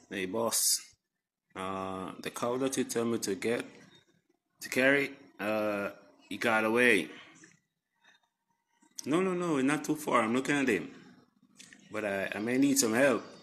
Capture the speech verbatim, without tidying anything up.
Hey boss, uh, the cow that you tell me to get to carry, uh, he got away. No, no, no, not too far. I'm looking at him, but I, I may need some help.